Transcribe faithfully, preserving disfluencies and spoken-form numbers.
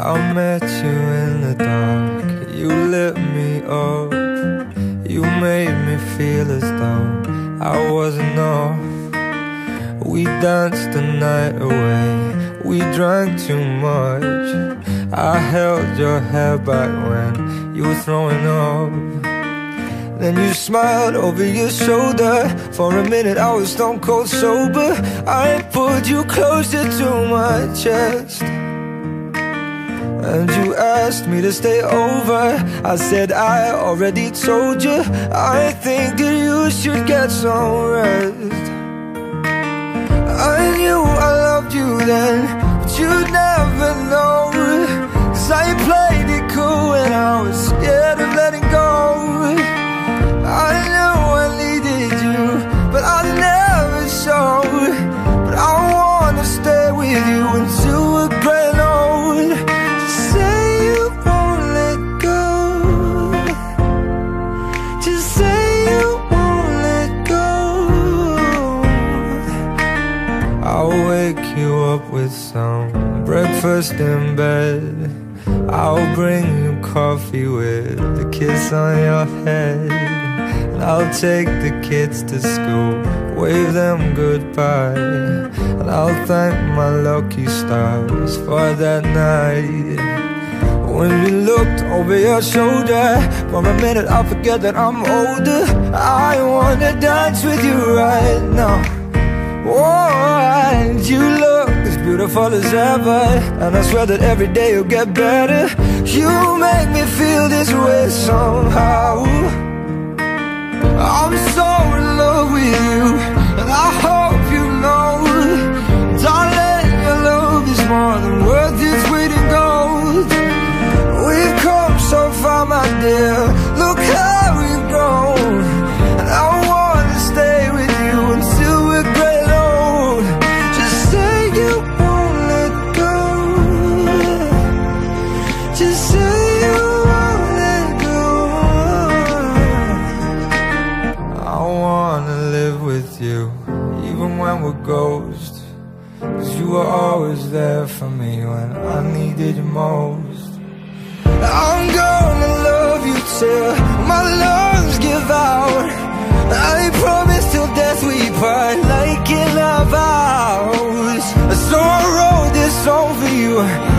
I met you in the dark, you lit me up. You made me feel as though I wasn't off. We danced the night away, we drank too much. I held your hair back when you were throwing up. Then you smiled over your shoulder. For a minute I was stone cold sober. I pulled you closer to my chest, and you asked me to stay over. I said I already told you, I think that you should get some rest. I knew I loved you then, but you'd never know, 'cause I played it cool and I was scared of letting go. I knew I needed you, but I never showed. But I wanna stay with you until we're growing old. Just say you won't let go. Just say you won't let go. I'll wake you up with some breakfast in bed. I'll bring you coffee with a kiss on your head. And I'll take the kids to school, wave them goodbye. And I'll thank my lucky stars for that night. When you looked over your shoulder, for a minute I forget that I'm older. I wanna dance with you right now. Oh, and you look as beautiful as ever, and I swear that every day you'll get better. You make me feel this way somehow. I'm so in love with you, and I hope you know, darling, your love is more than worth its weight in gold. We've come so far, my dear, look how we've grown. And I wanna stay with you until we're great old. Just say you won't let go. Just say you won't let go. I wanna live with you, even when we're ghosts, 'cause you were always there for me when I needed you most. I'm gonna love you till my lungs give out. I promise till death we part, like in our vows. So I wrote this song for you.